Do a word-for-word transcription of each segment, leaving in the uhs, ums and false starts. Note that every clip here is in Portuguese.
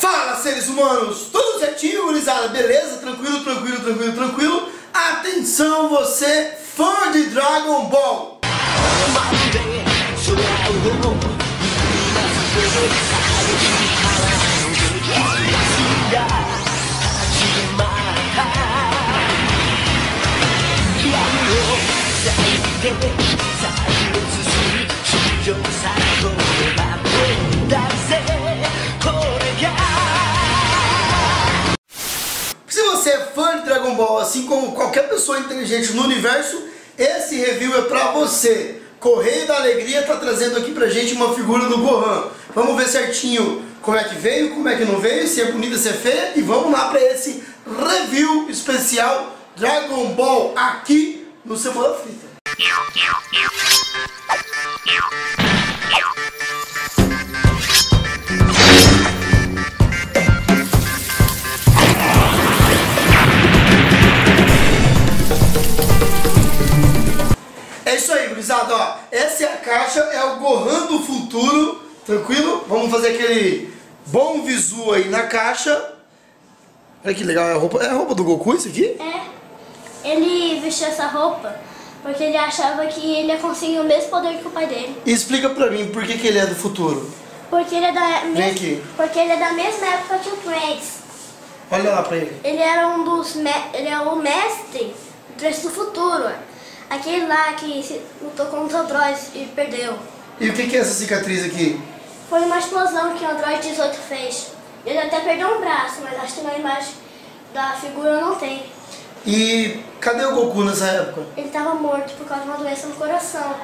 Fala, seres humanos! Tudo certinho, gurizada? Beleza? Tranquilo, tranquilo, tranquilo, tranquilo? Atenção, você fã de Dragon Ball! Se você é fã de Dragon Ball, assim como qualquer pessoa inteligente no universo, esse review é pra você. Correio da Alegria tá trazendo aqui pra gente uma figura do Gohan. Vamos ver certinho como é que veio, como é que não veio, se é bonita, se é feia. E vamos lá pra esse review especial Dragon Ball aqui no Cebola Frita. É isso aí, gurizada, ó. Essa é a caixa, é o Gohan do futuro, tranquilo? Vamos fazer aquele bom visu aí na caixa. Olha que legal, é a roupa, é a roupa do Goku isso aqui? É. Ele vestiu essa roupa porque ele achava que ele ia conseguir o mesmo poder que o pai dele. E explica pra mim por que, que ele é do futuro. Porque ele é da Vem mes... aqui. Porque ele é da mesma época que o Trunks. Olha lá pra ele. Ele era um dos me... ele é o mestre do Trunks do futuro. Aquele lá que se lutou contra o Android e perdeu. E o que, que é essa cicatriz aqui? Foi uma explosão que o Android dezoito fez. Ele até perdeu um braço, mas acho que na imagem da figura não tem. E cadê o Goku nessa época? Ele estava morto por causa de uma doença no coração.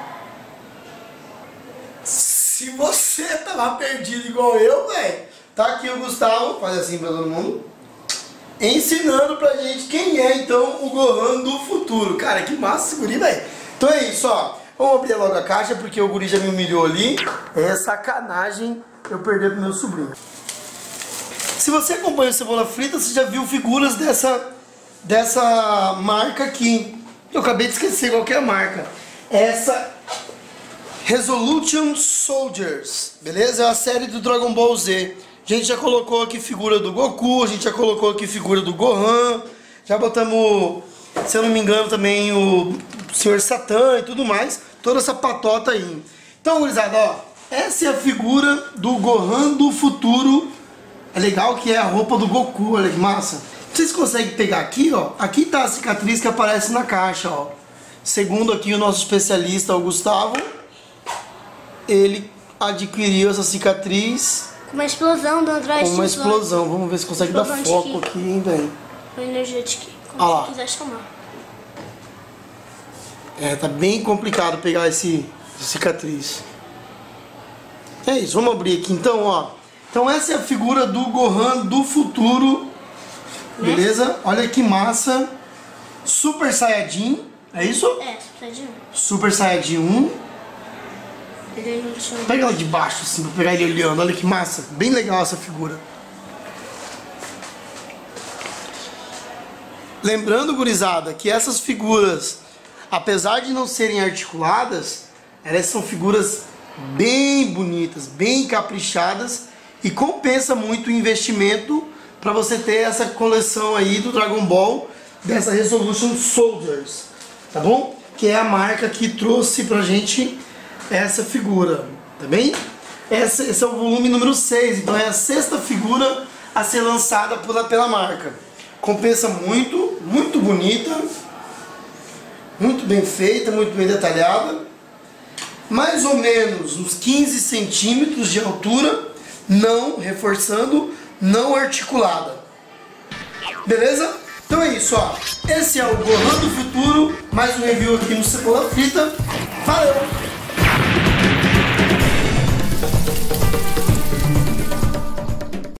Se você tava perdido igual eu, velho, tá aqui o Gustavo, faz assim pra todo mundo, ensinando pra gente quem é então o Gohan do futuro. Cara, que massa esse guri, velho. Então é isso, ó. Vamos abrir logo a caixa porque o guri já me humilhou ali. É sacanagem eu perder pro meu sobrinho. Se você acompanha o Cebola Frita, você já viu figuras dessa, dessa marca aqui. Eu acabei de esquecer qual que é a marca. Essa Resolution Soldiers, beleza? É a série do Dragon Ball Z. A gente já colocou aqui figura do Goku, a gente já colocou aqui figura do Gohan. Já botamos, se eu não me engano, também o senhor Satã e tudo mais. Toda essa patota aí. Então, gurizada, ó. Essa é a figura do Gohan do futuro. É legal que é a roupa do Goku, olha que massa. Vocês conseguem pegar aqui, ó. Aqui tá a cicatriz que aparece na caixa, ó. Segundo aqui o nosso especialista, o Gustavo, ele adquiriu essa cicatriz Uma explosão do Android. com uma explosão. Vamos ver se consegue dar Explosão de foco ki. aqui, hein, velho. Foi energia de ki, como Ah lá. você quiser chamar. É, tá bem complicado pegar esse essa cicatriz. É isso, vamos abrir aqui então, ó. Então essa é a figura do Gohan do futuro. Beleza? Olha que massa. Super Saiyajin. É isso? É, Super Saiyajin. Super Saiyajin um. Ele não tinha... Pega ela de baixo assim pra pegar ele olhando. Olha que massa. Bem legal essa figura. Lembrando, gurizada, que essas figuras, apesar de não serem articuladas, elas são figuras bem bonitas, bem caprichadas e compensa muito o investimento para você ter essa coleção aí do Dragon Ball dessa Resolution Soldiers, tá bom? Que é a marca que trouxe pra gente essa figura, tá bem? Essa, esse é o volume número seis, então é a sexta figura a ser lançada pela, pela marca. Compensa muito, muito bonita, muito bem feita, muito bem detalhada. Mais ou menos uns quinze centímetros de altura, não, reforçando, não articulada. Beleza? Então é isso, ó. Esse é o Gohan do futuro, mais um review aqui no Cebola Frita. Valeu!